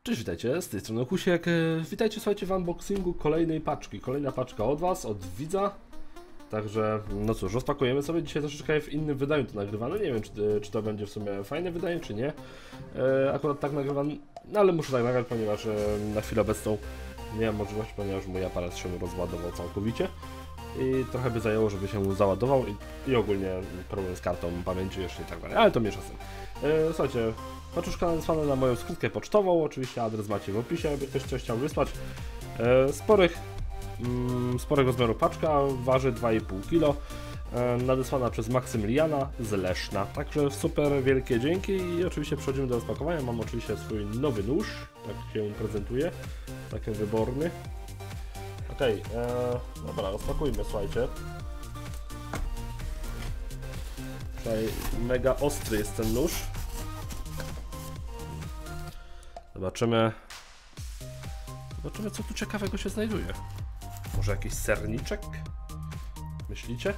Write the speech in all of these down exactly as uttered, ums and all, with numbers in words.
Cześć, witajcie, z tej strony Husiek. Witajcie, słuchajcie, w unboxingu kolejnej paczki. Kolejna paczka od was, od widza. Także, no cóż, rozpakujemy sobie. Dzisiaj troszeczkę w innym wydaniu to nagrywane. Nie wiem, czy, czy to będzie w sumie fajne wydanie, czy nie. E, akurat tak nagrywam, no ale muszę tak nagrać, ponieważ e, na chwilę obecną nie mam możliwości, ponieważ mój aparat się rozładował całkowicie. I trochę by zajęło, żeby się załadował i, i ogólnie problem z kartą pamięci jeszcze i tak dalej, ale to mniejsza z tym. E, słuchajcie, paczuszka nadesłana na moją skrzynkę pocztową, oczywiście adres macie w opisie, jakby ktoś coś chciał wysłać. E, sporych, mm, sporego rozmiaru paczka, waży dwa i pół kilo, e, nadesłana przez Maksymiliana z Leszna. Także super wielkie dzięki i oczywiście przechodzimy do rozpakowania. Mam oczywiście swój nowy nóż, tak się prezentuje, taki wyborny. Okej, okay, dobra, rozpakujmy, słuchajcie. Tutaj mega ostry jest ten nóż. Zobaczymy. Zobaczymy, co tu ciekawego się znajduje. Może jakiś serniczek? Myślicie?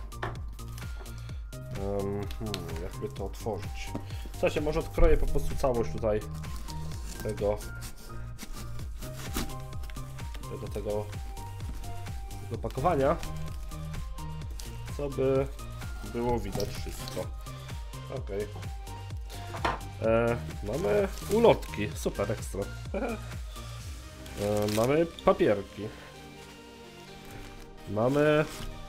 Um, hmm, jakby to otworzyć? Słuchajcie, może odkroję po prostu całość tutaj tego do tego do pakowania, co by było widać wszystko. Ok. E, mamy ulotki, super ekstra. e, mamy papierki. Mamy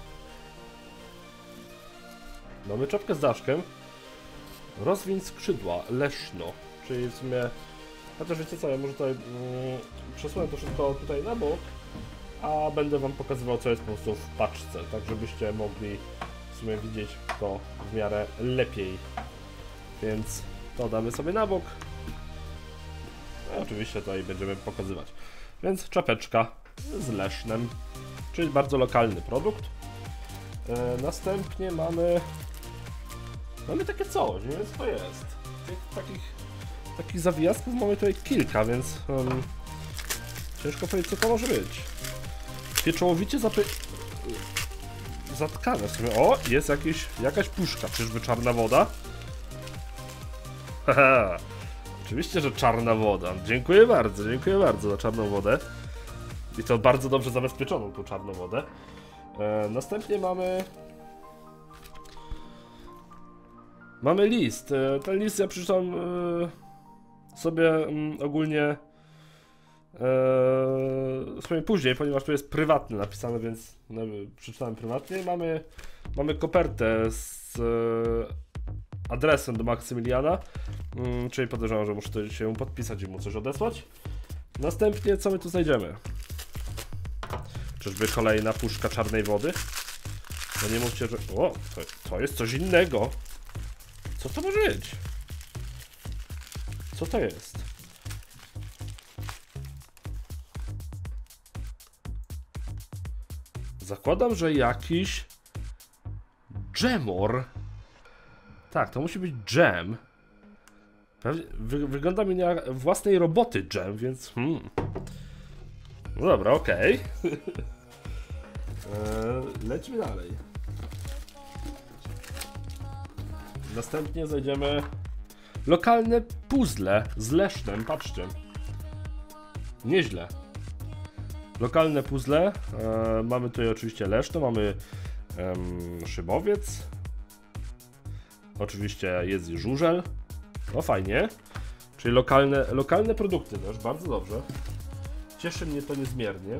Mamy czapkę z daszkiem. Rozwiń skrzydła, Leszno. Czyli w sumie, chociaż wiecie co, ja może tutaj mm, przesunę to wszystko tutaj na bok, a będę wam pokazywał, co jest po prostu w paczce, tak żebyście mogli w sumie widzieć to w miarę lepiej. Więc to damy sobie na bok. No, oczywiście tutaj będziemy pokazywać. Więc czapeczka z Lesznem, czyli bardzo lokalny produkt. E, następnie mamy mamy takie coś, nie wiem co to jest. Tych, takich, takich zawijasków mamy tutaj kilka, więc um, ciężko powiedzieć, co to może być. Pieczołowicie zapy... zatkane w sumie. O, jest jakiś, jakaś puszka. Czyżby czarna woda? Haha. Oczywiście, że czarna woda. Dziękuję bardzo, dziękuję bardzo za czarną wodę. I to bardzo dobrze zabezpieczoną tą czarną wodę. E, następnie mamy... Mamy list. E, ten list ja przeczytam e, sobie m, ogólnie Eee, sobie później, ponieważ tu jest prywatny napisane, więc no, przeczytałem prywatnie. Mamy, mamy kopertę z e, adresem do Maksymiliana, mm, czyli podejrzewam, że muszę to się podpisać i mu coś odesłać. Następnie co my tu znajdziemy? Czyżby kolejna puszka czarnej wody? No nie mówcie, że... O, to, to jest coś innego. Co to może być? Co to jest? Zakładam, że jakiś dżemor. Tak, to musi być dżem. Pewnie, wy, wygląda mi na własnej roboty dżem, więc hmm. No dobra, okej. Okay. eee, Lećmy dalej. Następnie znajdziemy lokalne puzzle z Lesznem, patrzcie. Nieźle. Lokalne puzzle, e, mamy tutaj oczywiście Leszno, mamy em, Szybowiec, oczywiście jest i żużel, no fajnie, czyli lokalne, lokalne produkty też, bardzo dobrze, cieszy mnie to niezmiernie.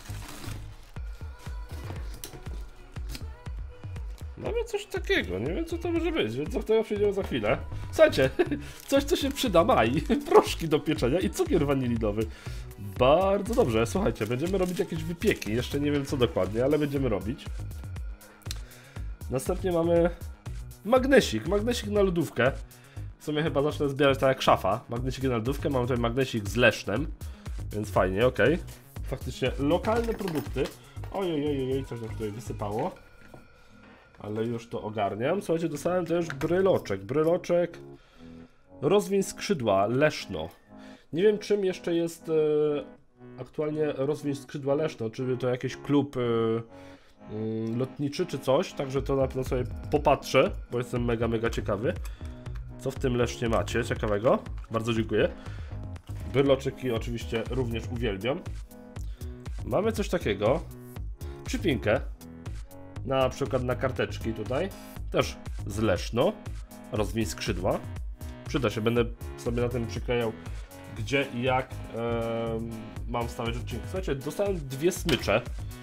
Mamy coś takiego, nie wiem co to może być, więc do tego przejdziemy za chwilę. Słuchajcie, coś co się przyda, maj, proszki do pieczenia i cukier wanilinowy. Bardzo dobrze, słuchajcie, będziemy robić jakieś wypieki, jeszcze nie wiem co dokładnie, ale będziemy robić. Następnie mamy magnesik, magnesik na lodówkę. W sumie chyba zacznę zbierać tak jak szafa. Magnesik na lodówkę, mamy tutaj magnesik z Lesznem, więc fajnie, ok. Faktycznie lokalne produkty. Ojej, coś nam tutaj wysypało. Ale już to ogarniam. Słuchajcie, dostałem też bryloczek, bryloczek Rozwiń skrzydła, Leszno. Nie wiem czym jeszcze jest e, aktualnie Rozwiń skrzydła Leszno, czy to jakiś klub e, e, lotniczy czy coś, także to na pewno sobie popatrzę, bo jestem mega, mega ciekawy, co w tym Lesznie macie ciekawego. Bardzo dziękuję. Bryloczyki oczywiście również uwielbiam. Mamy coś takiego, przypinkę, na przykład na karteczki tutaj, też z Leszno, rozwiń skrzydła. Przyda się, będę sobie na tym przyklejał, gdzie i jak e, mam wstawiać odcinki. Słuchajcie, dostałem dwie smycze.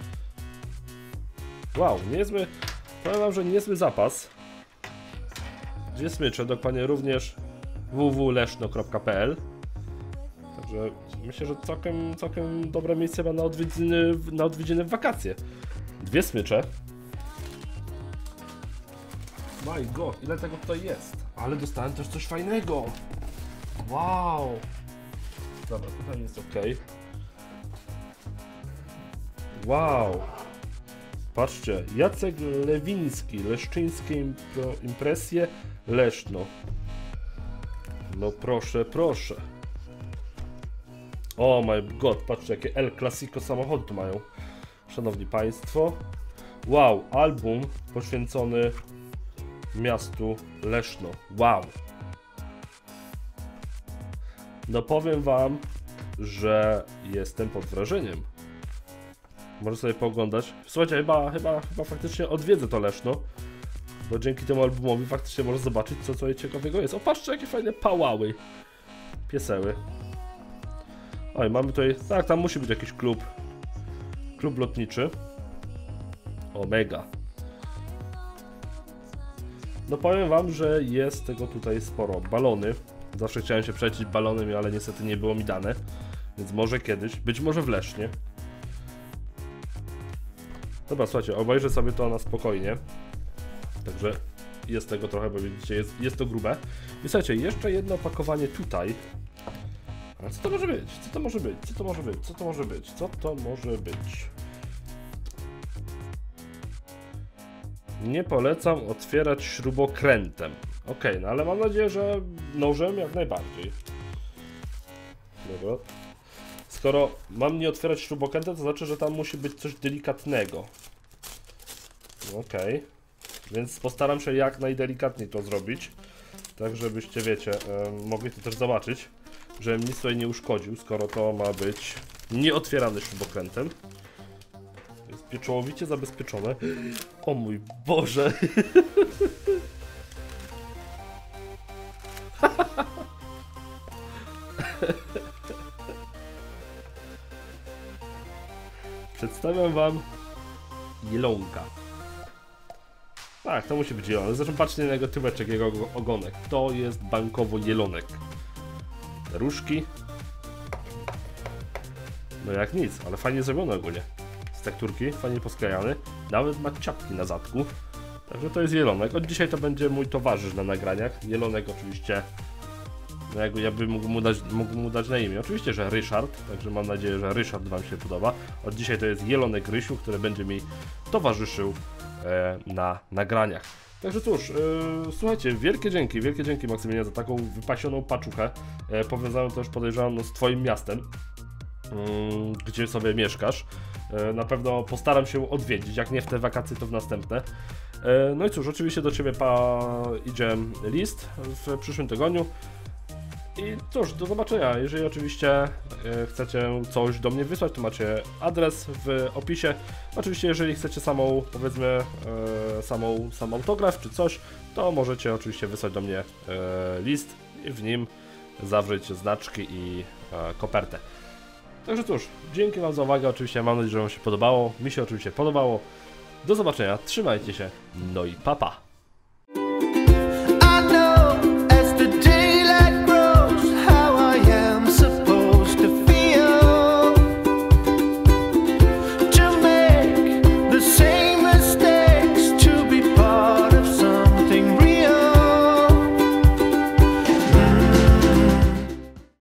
Wow, niezły, powiem wam, że niezły zapas. Dwie smycze, dokładnie również w w w kropka leszno kropka p l. Także myślę, że całkiem, całkiem dobre miejsce ma na odwiedziny, na odwiedziny w wakacje. Dwie smycze. My god, ile tego tutaj jest. Ale dostałem też coś fajnego. Wow. Dobra, tutaj jest ok. Wow. Patrzcie, Jacek Lewiński, Leszczyńskie Impresje, Leszno. No proszę, proszę. O oh my god, patrzcie jakie El Clasico samochody tu mają. Szanowni Państwo. Wow, album poświęcony miastu Leszno. Wow. No powiem wam, że jestem pod wrażeniem. Może sobie pooglądać. Słuchajcie, chyba, chyba, chyba faktycznie odwiedzę to Leszno. Bo dzięki temu albumowi faktycznie można zobaczyć, co coś ciekawego jest. O, patrzcie, jakie fajne pałały. Pieseły. Oj, mamy tutaj... Tak, tam musi być jakiś klub. Klub lotniczy. O, mega. No powiem wam, że jest tego tutaj sporo. Balony. Zawsze chciałem się przejść balonem, ale niestety nie było mi dane. Więc może kiedyś. Być może w Lesznie. Dobra, słuchajcie, obejrzę sobie to na spokojnie. Także jest tego trochę, bo widzicie, jest, jest to grube. I słuchajcie, jeszcze jedno opakowanie tutaj. A co to może być? Co to może być? Co to może być? Co to może być? Co to może być? Nie polecam otwierać śrubokrętem. Ok, no ale mam nadzieję, że nożem jak najbardziej. Dobra. Skoro mam nie otwierać śrubokrętem, to znaczy, że tam musi być coś delikatnego. Ok. Więc postaram się jak najdelikatniej to zrobić. Tak, żebyście, wiecie, e, mogli to też zobaczyć. Żebym nic tutaj nie uszkodził, skoro to ma być nieotwierany śrubokrętem. Jest pieczołowicie zabezpieczone. O mój Boże! Przedstawiam wam jelonka. Tak, to musi być jelonek. Zresztą patrzcie na jego tyłeczek, jego ogonek. To jest bankowo jelonek. Różki. No jak nic, ale fajnie zrobione ogólnie. Z tekturki, fajnie posklejany. Nawet ma ciapki na zadku. Także to jest jelonek. Od dzisiaj to będzie mój towarzysz na nagraniach. Jelonek oczywiście. No jakby ja bym mógł mu, dać, mógł mu dać na imię. Oczywiście, że Ryszard. Także mam nadzieję, że Ryszard wam się podoba. Od dzisiaj to jest jelonek Rysiu, który będzie mi towarzyszył e, na nagraniach. Także cóż, yy, słuchajcie, wielkie dzięki, wielkie dzięki Maksyminie za taką wypasioną paczuchę, e, powiązaną też podejrzewam no, z twoim miastem, yy, gdzie sobie mieszkasz. E, na pewno postaram się odwiedzić, jak nie w te wakacje, to w następne. E, no i cóż, oczywiście do ciebie pa, idzie list w przyszłym tygodniu. I cóż, do zobaczenia. Jeżeli oczywiście e, chcecie coś do mnie wysłać, to macie adres w opisie. Oczywiście jeżeli chcecie samą, powiedzmy, e, samą, sam autograf czy coś, to możecie oczywiście wysłać do mnie e, list i w nim zawrzeć znaczki i e, kopertę. Także cóż, dzięki wam za uwagę. Oczywiście mam nadzieję, że wam się podobało. Mi się oczywiście podobało. Do zobaczenia, trzymajcie się, no i pa pa!